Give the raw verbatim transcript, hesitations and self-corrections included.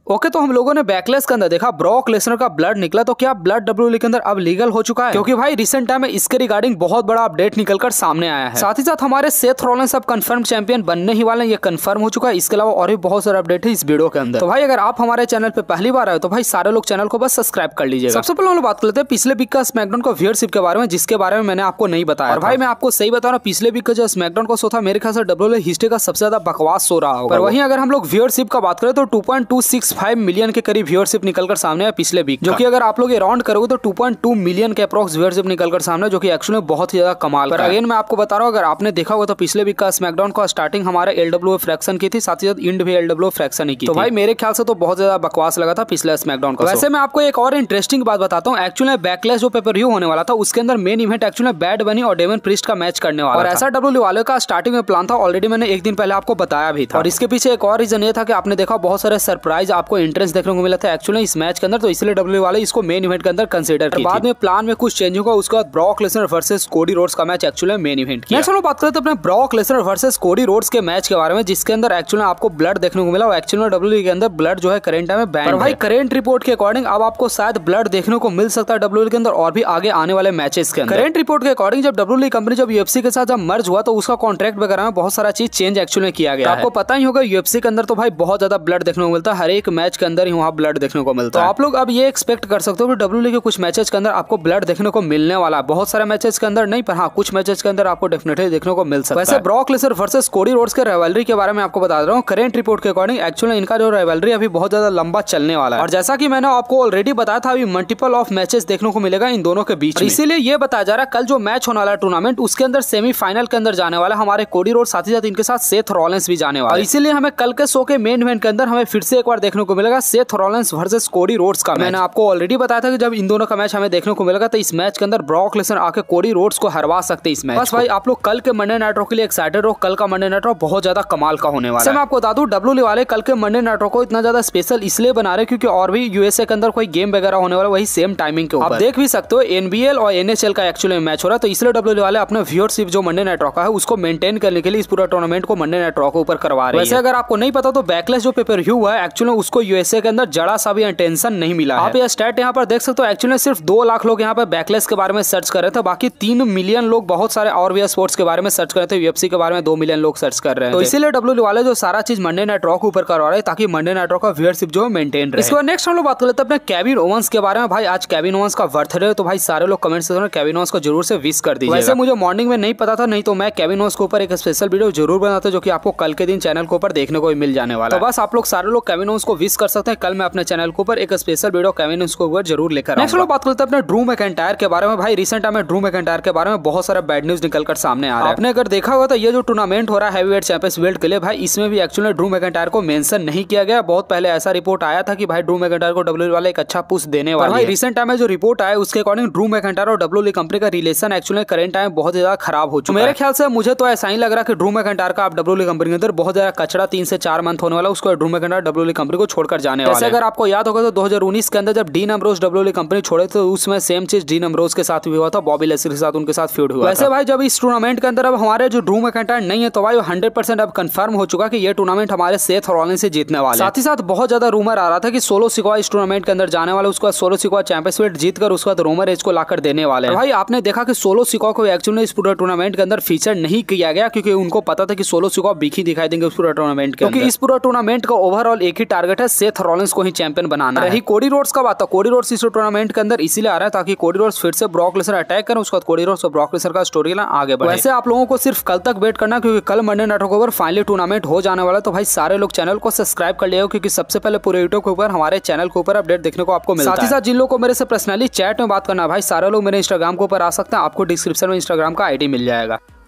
Okay तो हम लोगों ने बैकलेस के अंदर देखा ब्रॉक लेसनर का ब्लड निकला, तो क्या ब्लड डब्ल्यूडब्ल्यूई के अंदर अब लीगल हो चुका है? क्योंकि भाई रिसेंट टाइम में इसके रिगार्डिंग बहुत बड़ा अपडेट निकलकर सामने आया है। साथ ही साथ हमारे सेथ रॉलिंस अब कंफर्म चैंपियन बनने ही वाले हैं, ये कंफर्म हो चुका है। इसके अलावा और भी बहुत सारे अपडेट है इस वीडियो के अंदर। तो भाई अगर आप हमारे चैनल पे पहली बार आए तो भाई सारे लोग चैनल को बस सब्सक्राइब कर लीजिएगा। सबसे पहले हम लोग बात कर लेते हैं पिछले वीक का स्मैकडाउन का व्यूअरशिप के बारे में, जिसके बारे में मैंने आपको नहीं बताया। और भाई मैं आपको सही बता रहा हूँ, पिछले वीक का जो स्मैकडाउन का शो था मेरे ख्याल से डब्ल्यूडब्ल्यूई हिस्ट्री का सबसे ज्यादा बकवास शो रहा होगा। पर वहीं अगर हम लोग व्यूअरशिप का बात करें तो two point two six five million के करीब व्यूअरशिप निकलकर सामने है पिछले वीक, जो कि अगर आप लोग राउंड करोगे तो टू पॉइंट टू मिलियन के अप्रॉक्स व्यूअरशिप निकलकर सामने, जो कि एक्चुअली बहुत ही ज्यादा कमाल का है। अगेन मैं आपको बता रहा हूँ, अगर आपने देखा होगा तो पिछले वीक का स्मैकडाउन का स्टार्टिंग हमारे एलडब्ल्यूए फ्रैक्शन की थी, साथ ही साथ इंड भी एलडब्ल्यूए फ्रैक्शन ही की। तो भाई मेरे ख्याल से तो बहुत ज्यादा बकवास लगा था पिछले स्मैकडाउन का। वैसे मैं आपको एक और इंटरेस्टिंग बात बताता हूँ, एक्चुअली बैकलैश जो पेपर व्यू होने वाला था उसके अंदर मेन इवेंट एक्चुअली बैड बनी और डेमन प्रीस्ट का मैच करने वाला, और ऐसा डब्ल्यूडब्ल्यूई वाले का स्टार्टिंग में प्लान था। ऑलरेडी मैंने एक दिन पहले आपको बताया भी था। और इसके पीछे एक और रीजन ये था कि आपने देखा बहुत सारे सरप्राइज आपको एंट्रेंस देखने को मिला था एक्चुअली इस मैच के अंदर, तो इसलिए डब्ल्यूडब्ल्यूई वाले इसको मेन इवेंट के अंदर कंसीडर किया। बाद में प्लान में कुछ चेंज होगा, उसके बाद Brock Lesnar versus Cody Rhodes का मैच एक्चुअली मेन इवेंट किया। नेक्स्ट हम लोग बात करते हैं अपने Brock Lesnar versus Cody Rhodes के मैच के बारे में, जिसके अंदर एक्चुअली आपको ब्लड देखने को मिला। और एक्चुअली डब्ल्यूडब्ल्यूई के अंदर ब्लड जो है करंट टाइम में बैन है। भाई करंट रिपोर्ट के अकॉर्डिंग अब आपको शायद ब्लड देखने को मिल सकता है डब्ल्यूडब्ल्यूई के अंदर और भी आगे आने वाले मैचेस के अंदर। करंट रिपोर्ट के अकॉर्डिंग जब डब्ल्यूडब्ल्यूई कंपनी जब यूएफसी के साथ जब मर्ज हुआ तो उसका कॉन्ट्रैक्ट वगैरह में बहुत सारा चीज चेंज एक्चुअली किया गया। आपको पता ही होगा यूएफसी के अंदर तो भाई बहुत ज्यादा ब्लड देखने को मिलता है, हर एक मैच के अंदर ही वहाँ ब्लड देखने को मिलता है। तो आप लोग अब ये एक्सपेक्ट कर सकते हो कि डब्ल्यूडब्ल्यूई के कुछ मैचेस के अंदर आपको ब्लड देखने को मिलने वाला है। बहुत सारे मैचेस के अंदर नहीं, पर हाँ कुछ मैचेस के अंदर आपको डेफिनेटली देखने को मिल सकता है। वैसे Brock Lesnar versus Cody Rhodes के राइवलरी के बारे में आपको बता रहा हूँ, करंट रिपोर्ट के अकॉर्डिंग एक्चुअली इनका जो राइवलरी अभी बहुत ज्यादा लंबा चलने वाला है। और जैसा कि मैंने आपको ऑलरेडी बताया था, अभी मल्टीपल ऑफ मैचेस देखने को मिलेगा इन दोनों के बीच। इसीलिए ये बताया जा रहा है कल जो मैच होने वाला टूर्नामेंट उसके अंदर सेमीफाइनल के अंदर जाने वाला हमारे कोडी रोड्स, साथ ही साथ इनके साथ सेथ रॉलिंस भी जाने वाला है। इसीलिए हमें कल के शो के मेन इवेंट के अंदर हमें फिर से एक बार देखने को मिलेगा Seth Rollins versus Cody Rhodes का। मैंने आपको ऑलरेडी बताया था कि जब इन दोनों का मैच हमें देखने को मिलेगा तो इस मैच के अंदर ब्रॉक लेसनर आके कोडी रोड्स को हरवा सकते हैं इस मैच। बस भाई आप लोग कल के मंडे नाइट रॉ के लिए एक्साइटेड हो, कल का मंडे नाइट रॉ बहुत ज्यादा कमाल का होने वाला है। मैं आपको बता दूं डब्ल्यूडब्ल्यूई वाले कल के मंडे नाइट रॉ को इतना ज्यादा स्पेशल इसलिए बना रहे क्योंकि और भी यूएसए के अंदर कोई गेम वगैरह होने वाला वही सेम टाइमिंग के ऊपर। आप देख भी सकते हो एनबीएल और एनएचएल का एक्चुअली मैच हो रहा है, तो इसलिए डब्ल्यूडब्ल्यूई वाले अपने व्यूअरशिप जो मंडे नाइट रॉ का है उसको मेंटेन करने के लिए इस पूरा टूर्नामेंट को मंडे नाइट रॉ के ऊपर करवा रहे हैं। वैसे अगर आपको नहीं पता तो बैकलैश जो पेपर व्यू हुआ है एक्चुअली उसको यूएसए के अंदर जरा सा भी अटेंशन नहीं मिला है। आप ये स्टैट यहाँ पर देख सकते हो, एक्चुअली सिर्फ दो लाख लोग यहाँ पर बैकलैश के बारे में सर्च कर रहे थे, बाकी तीन मिलियन लोग बहुत सारे और भी स्पोर्ट्स के बारे में सर्च कर रहे थे, यूएफसी के बारे में दो मिलियन लोग सर्च कर रहे हैं। तो इसीलिए डब्ल्यूडब्ल्यूई वाले जो सारा चीज मंडे नाइट रॉ के ऊपर करवा रहे हैं ताकि मंडे नाइट रॉ का व्यूअरशिप जो है मेंटेन रहे। इसके बाद नेक्स्ट हम लोग बात कर लेते हैं अपने केविन ओवंस के बारे में। भाई आज केविन ओवंस का बर्थडे है, तो भाई सारे लोग कमेंट सेक्शन में केविन ओवंस को जरूर से विश कर दीजिए। वैसे मुझे मॉर्निंग में नहीं पता था, नहीं तो मैं केविन ओवंस के ऊपर एक स्पेशल वीडियो जरूर बनाता जो कि आपको कल के दिन चैनल के ऊपर देखने को मिल जाने वाला है। तो बस आप लोग सारे लोग केविन ओवंस को विश कर सकते हैं। कल मैं अपने चैनल के ऊपर एक स्पेशल वीडियो केविन ओवंस के ऊपर जरूर लेकर। नेक्स्ट लोग बात करते हैं अपने ड्रू मैकिंटायर के बारे में। भाई रिसेंट टाइम में ड्रू मैकिंटायर के बारे में बहुत सारा बैड न्यूज निकलकर सामने आ रहा है। आपने अगर देखा होगा तो ये जो टूर्नामेंट हो रहा है हैवीवेट चैंपियंस बेल्ट के लिए, भाई इसमें भी एक्चुअली ड्रू मैकिंटायर को मेंशन नहीं किया गया। बहुत पहले ऐसा रिपोर्ट आया था कि भाई ड्रू मैकिंटायर को डब्ल्यूडब्ल्यूई वाले एक अच्छा पुश देने वाले हैं। भाई रिसेंट टाइम में जो रिपोर्ट आया उसके अकॉर्डिंग ड्रू मैकिंटायर और डब्ल्यूडब्ल्यूई कंपनी का रिलेशन एक्चुअली करंट टाइम बहुत ज्यादा खराब हो चुका है। मेरे ख्याल से मुझे तो ऐसा ही लग रहा है कि ड्रू मैकिंटायर का आप डब्ल्यूडब्ल्यूई कंपनी के अंदर बहुत ज्यादा कचरा तीन से चार मंथ होने वाला, उसको ड्रू मैकिंटायर डब्ल्यूडब्ल्यूई कंपनी को छोड़कर जाने वाला है। अगर आपको याद होगा तो दो हज़ार उन्नीस के अंदर जब डीन अम्ब्रोज डब्ल्यूडब्ल्यूई कंपनी छोड़े तो उसमें सेम चीज डीन अम्ब्रोज के साथ भी हुआ था, बॉबी लेस्ली के साथ उनके साथ फ्यूड हुआ। वैसे भाई जब इस टूर्नामेंट के अंदर अब हमारे जो ड्रू मैकिंटायर नहीं है तो भाई हंड्रेड परसेंट अब कंफर्म हो चुका कि ये टूर्नामेंट हमारे सेथ रॉलिंस से जीतने वाले। साथ ही साथ बहुत ज्यादा रूमर आ रहा था कि सोलो सिकॉया इस टूर्नामेंट के अंदर जाने वाला, उसके बाद सोलो सिकॉया चैंपियनशिप जीतकर उसके बाद रोमन रेंज को लाकर देने वाले हैं। भाई आपने देखा कि सोलो सिकॉया को एक्चुअली इस पूरे टूर्नामेंट के अंदर फीचर नहीं किया गया क्योंकि उनको पता था कि सोलो सिकॉया बिखी दिखाई देंगे उस पूरे टूर्नामेंट के, क्योंकि इस पूरा टूर्नामेंट का ओवरऑल एक ही टारगेट है सेथ रॉलिंस को ही चैंपियन बनाना है। कोडी रोड्स का बात था, कोडी रोड्स इस टूर्नामेंट के अंदर इसीलिए आ रहा है ताकि कोडी रोड्स फिर से ब्रॉक लेसनर अटैक करें, उसके बाद कोडी रोड्स और ब्रॉक लेसनर का स्टोरी लाइन आगे बढ़े। वैसे आप लोगों को सिर्फ कल तक वेट करना क्योंकि कल मंडे नाइट को फाइनली टूर्नामेंट हो जाने वाला है। तो भाई सारे लोग चैनल को सब्सक्राइब कर लिया क्योंकि सबसे पहले पूरे यूट्यूब के ऊपर हमारे चैनल के ऊपर अपडेट देखने को आपको मिलता है। साथ ही साथ जिन लोगों को मेरे से पर्सनली चैट में बात करना है भाई सारे लोग मेरे इंस्टाग्राम के ऊपर आ सकते हैं, आपको डिस्क्रिप्शन में इंस्टाग्राम का आईडी मिल जाएगा।